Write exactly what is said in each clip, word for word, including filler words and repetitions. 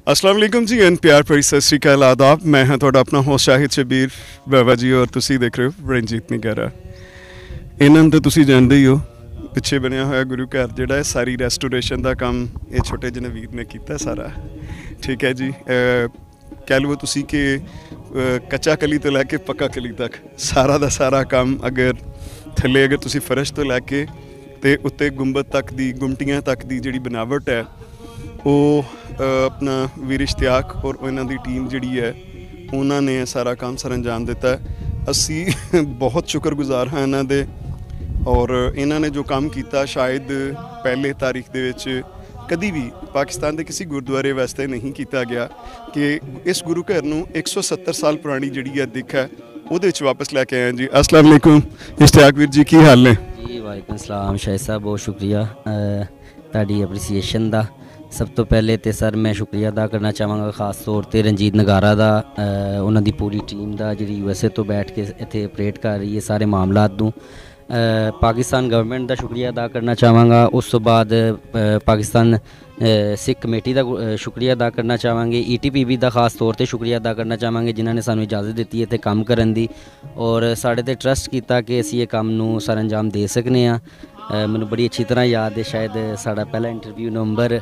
अस्सलाम वालेकुम जी एंड प्यार भरी सत श्री अकाल आदाब। मैं हाँ तुहाडा अपना होस्ट शाहिद शबीर बाबा जी और तुसी देख रहे हो रंजीत निगारा। इन्हां तो तुसी जानते ही हो पिछे बनया होया गुरु घर जिहड़ा है सारी रेस्टोरेशन का काम ये छोटे जिन्हें वीर ने किया सारा। ठीक है जी, कह लो तुसी कि कच्चा कली तो लैके पक्का कली तक सारा का सारा काम अगर थले अगर तुसी फर्श तो लैके ते उत्ते गुंबद तक दी गुमटियां तक दी जिहड़ी बनावट है वो अपना वीर इश्तियाक और उन्हों की टीम जिहड़ी है उन्होंने सारा काम सर अंजाम दिता है। असी बहुत शुक्रगुजार हाँ इन्हों दे और इन्होंने जो काम किया शायद पहले तारीख दे विच कभी भी पाकिस्तान के किसी गुरुद्वारे वास्ते नहीं किया गया कि इस गुरु घर नूं एक सौ सत्तर साल पुरानी जिहड़ी है दिख है वो वापस लैके आए जी। अस्सलाम वालेकुम इश्तियाक वीर जी, की हाल ने जी? वालेकुम सलाम शाहिद साहब, बहुत शुक्रिया तुहाडी एप्रीसीएशन का। सब तो पहले तो सर मैं शुक्रिया अदा करना चाहवागा खास तौर पर रंजीत नगारा का, उन्हों की पूरी टीम का जी यू एस ए तो बैठ के इतने ऑपरेट कर रही है सारे मामलात नूं। पाकिस्तान गवर्नमेंट का शुक्रिया अदा करना चाहवागा। उस तो बाद पाकिस्तान सिख कमेटी का शुक्रिया अदा करना चाहवागे। ई टी पी बी का खास तौर पर शुक्रिया अदा करना चाहवागे जिन्होंने सानू इजाज़त दी है इतने काम करन दी और साढ़े ते ट्रस्ट किया कि असी ये काम नूं सर अंजाम दे सकने हाँ। मैनू बड़ी अच्छी तरह याद है, शायद साड़ा पहला interview November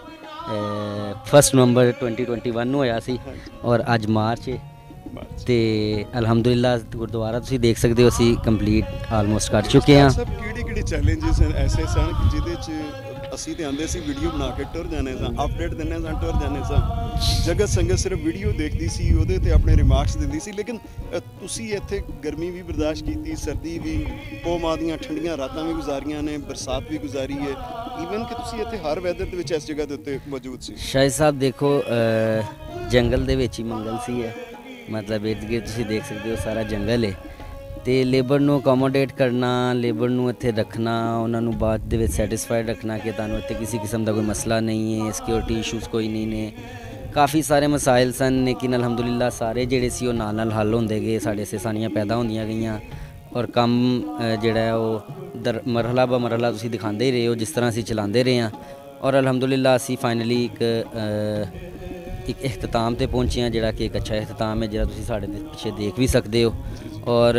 first November twenty twenty one होया सी और अज मार्च तो अलहमदुलिल्लाह गुरुद्वारा तुसीं देख सकते हो असी कंप्लीट आलमोस्ट कर चुके हैं। सब किहड़े-किहड़े चैलेंजेस ऐसे सन जिहदे च असी ते आंदे सी वीडियो बना के टुर जाने सा, अपडेट दिंदे सा टुर जाने सा, जगत संगत सिर्फ वीडियो देखती सी उहदे ते अपने रिमार्क्स दिंदी सी। लेकिन तुसीं इत्थे गर्मी भी बर्दाश्त की, सर्दी भी, पौ माह दीयां ठंडियां रातां भी गुजारियां ने, बरसात भी गुजारी है, ईवन कि तुसीं इत्थे हर वैदर दे विच इस जगह दे उत्ते मौजूद सी। शाहिद साहब देखो जंगल दे विच ही मंगल सी है, मतलब इर्द गिर्द तुसीं देख सकते हो सारा जंगल है तो लेबर नूं अकोमोडेट करना, लेबर नूं इत्थे रखना, उन्हां नूं बाद दे विच सैटिस्फाइड रखना कि तुहानूं इत्थे किसी किस्म का कोई मसला नहीं है, सिक्योरिटी इशूज़ कोई नहीं ने, काफ़ी सारे मसाइल सन लेकिन अलहमदुलिल्लाह सारे जिहड़े सी ओह नाल नाल हल होंदे गए, साढ़े आसानियां पैदा होंदियां गईयां और कम जिहड़ा है ओह दर मरहला ब मरहला तुसीं दिखांदे ही रहे हो जिस तरह असीं चलांदे रहे हैं और अलहमदुलिल्लाह असीं फाइनली एक एक इख्तिताम ते पहुंचे हैं जिहड़ा कि एक अच्छा इख्तिताम है जिहड़ा तुसीं साढ़े पिछे देख भी सकते हो। और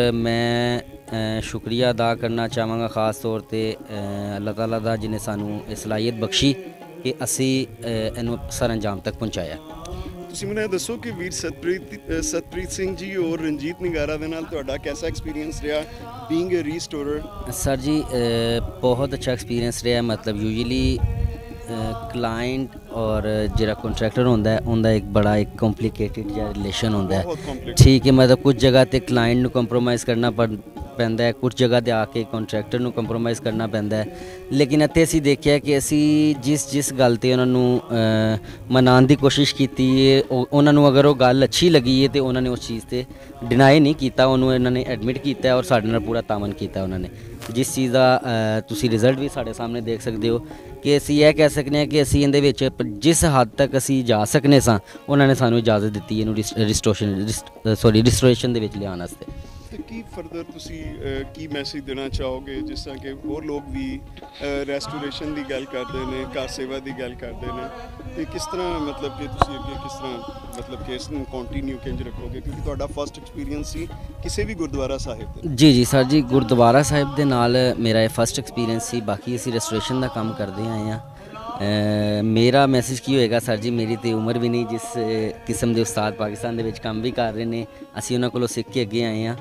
मैं शुक्रिया अदा करना चाहांगा खास तौर पर अल्लाह ताला दा जिन्हें सानू सलाहियत बख्शी कि असी इनू सर अंजाम तक पहुँचाया। तुसीं मैनूं दसो कि वीर सतप्रीत सतप्रीत सिंह जी और रंजीत निगारा दे नाल तुहाडा कैसा एक्सपीरियंस रहा बीइंग ए रीस्टोरर? सर जी बहुत अच्छा एक्सपीरियंस रहा, मतलब यूजली क्लाइंट और जिहड़ा कॉन्ट्रैक्टर होंदा है उनका एक बड़ा एक कॉम्प्लीकेटेड जिहा रिलेशन होंदा है। ठीक है, मतलब कुछ जगह ते क्लाइंट नूं कंप्रोमाइज़ करना पैंदा है, कुछ जगह ते आके कॉन्ट्रैक्टर नूं कंप्रोमाइज़ करना पैंदा है, लेकिन इत्थे असीं देखिया कि असी जिस जिस गल ते उन्हां नूं मनाउण दी कोशिश कीती है उन्हां नूं अगर वो गल अच्छी लगी है तो उन्होंने उस चीज़ ते डिनाई नहीं किया, उन्होंने इन्होंने एडमिट किया और साडे नाल पूरा तामन किया उन्होंने, जिस चीज़ का तुसीं रिजल्ट भी साडे सामने देख सकते हो कि असी यह कह सकते हैं कि असी इहदे विच जिस हद तक असी जा सकने सां उन्होंने सानू इजाज़त दी है इनू रिस्टोरेशन सॉरी रिस्टोरेशन दे विच लियाउण वास्ते। की फर्दर तुसी की मैसेज देना चाहोगे जिस तरह के होर लोग भी रेस्टोरेशन की गल करते हैं, कार सेवा की गल करते हैं, तो किस तरह मतलब कि तुसी अगे किस तरह मतलब कि इसनूं कंटिन्यू किंज रखोगे क्योंकि तुहाडा फर्स्ट एक्सपीरियंस सी किसी भी गुरुद्वारा साहिब दे? जी जी सर जी, गुरुद्वारा साहिब दे नाल मेरा फर्स्ट एक्सपीरियंस सी, बाकी असी रेस्टोरेशन का काम करते आए हैं। Uh, मेरा मैसेज की होएगा सर जी, मेरी तो उम्र भी नहीं जिस किस्म के उस्ताद पाकिस्तान दे विच काम भी कर रहे हैं, असी उन्होंने कोलों सीख के अगे आए हैं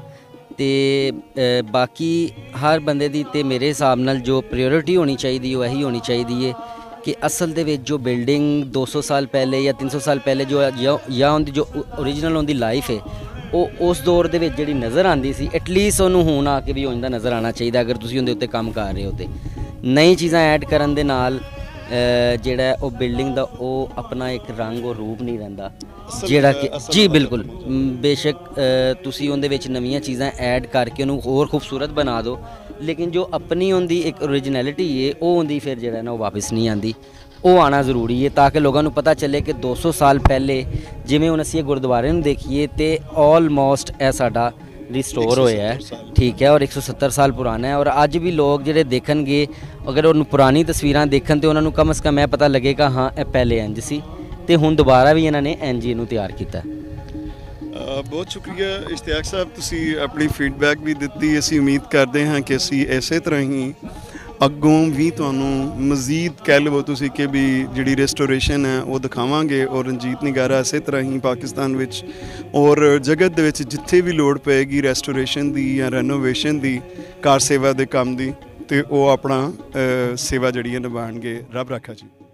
तो बाकी हर बंदे दी ते मेरे हिसाब नाल जो प्रायोरिटी होनी चाहिए वो यही होनी चाहिए है कि असल दे विच जो बिल्डिंग दो सौ साल पहले या तीन सौ साल पहले जो या उनकी जो ओरिजिनल उनकी लाइफ है वो उस दौर दे विच जिहड़ी नज़र आती सी एटलीस्ट उन्होंने हुण आके भी उंदा नज़र आना चाहिए अगर तुसीं उहदे उत्ते काम कर रहे हो तो नई चीज़ां ऐड करन दे नाल जिहड़ा वो बिल्डिंग दा वो अपना एक रंग और रूप नहीं रहिंदा जिहड़ा कि जी बिल्कुल बेशक तुसीं उहदे विच नवीआं चीज़ां ऐड करके उहनूं होर खूबसूरत बना दो लेकिन जो अपनी उहदी एक ओरिजिनैलिटी है वो उहदी फिर जिहड़ा ना वापस नहीं आती, वो आना ज़रूरी है ताकि लोगों को पता चले कि दो सौ साल पहले जिवें हुण असीं गुरुद्वारे नूं देखिए तो ऑलमोस्ट ए साडा रिस्टोर होया है, ठीक है, और एक सौ सत्तर साल पुराना है और अज भी लोग जिहड़े देखणगे अगर उन्होंने पुरानी तस्वीरां देखन तो उन्होंने कम अज़ कम यह पता लगेगा हाँ यह पहले इंज सी ਤੇ ਹੁਣ ਦੁਬਾਰਾ ਵੀ ਇਹਨਾਂ ਨੇ ਇੰਜ ਹੀ ਇਹਨੂੰ ਤਿਆਰ ਕੀਤਾ। ਅ, ਬਹੁਤ ਸ਼ੁਕਰੀਆ ਇਸ਼ਤਿਆਕ ਸਾਹਿਬ, ਤੁਸੀਂ ਆਪਣੀ ਫੀਡਬੈਕ ਵੀ ਦਿੱਤੀ। ਅਸੀਂ ਉਮੀਦ ਕਰਦੇ ਹਾਂ ਕਿ ਅਸੀਂ ਇਸੇ ਤਰ੍ਹਾਂ ਹੀ ਅੱਗੋਂ ਵੀ ਤੁਹਾਨੂੰ ਮਜ਼ੀਦ ਕਹਿ ਲਵੋ ਤੁਸੀਂ ਕਿ ਵੀ ਜਿਹੜੀ ਰੈਸਟੋਰੇਸ਼ਨ ਹੈ ਉਹ ਦਿਖਾਵਾਂਗੇ, ਔਰ ਰਣਜੀਤ ਨਿਗਾਰਾ ਇਸੇ ਤਰ੍ਹਾਂ ਹੀ ਪਾਕਿਸਤਾਨ ਵਿੱਚ ਔਰ ਜਗਤ ਦੇ ਵਿੱਚ ਜਿੱਥੇ ਵੀ ਲੋੜ ਪਏਗੀ ਰੈਸਟੋਰੇਸ਼ਨ ਦੀ ਜਾਂ ਰੈਨੋਵੇਸ਼ਨ ਦੀ, ਕਾਰ ਸੇਵਾ ਦੇ ਕੰਮ ਦੀ, ਤੇ ਉਹ ਆਪਣਾ ਅ, ਸੇਵਾ ਜਿਹੜੀ ਹੈ ਨਿਭਾਉਣਗੇ। ਰੱਬ ਰਾਖਾ ਜੀ।